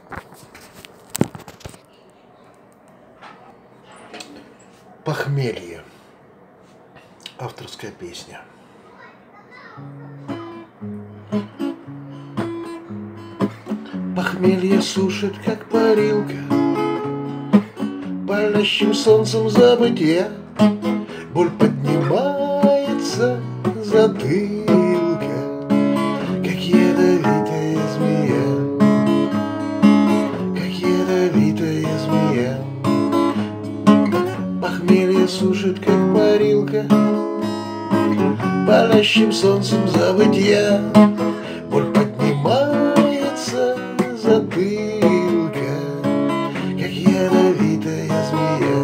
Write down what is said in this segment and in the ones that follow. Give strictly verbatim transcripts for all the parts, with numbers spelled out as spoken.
Похмелье. Авторская песня. Похмелье сушит, как парилка, палящим солнцем забытья. Боль поднимается затылка, как ядовитая змея, как ядовитая змея. Похмелье сушит, как парилка, палящим солнцем забытья. Боль поднимается затылка, как ядовитая змея,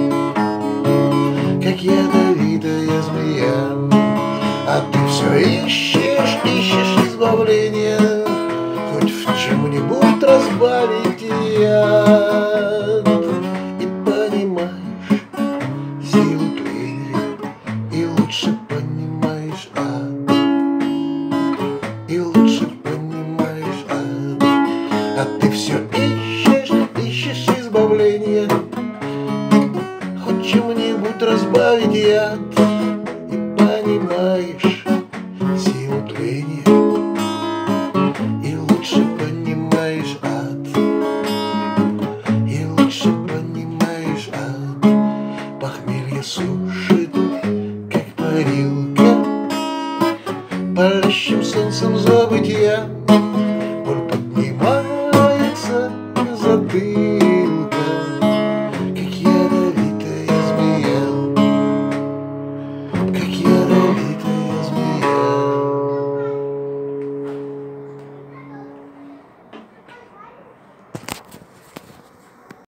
как ядовитая змея. А ты все ищешь, ищешь избавления, хоть в чем-нибудь разбавить яд. И понимаешь силу тления, и лучше понимаешь ад, и лучше понимаешь ад. А ты все ищешь, ищешь избавления, хоть чем-нибудь разбавить яд.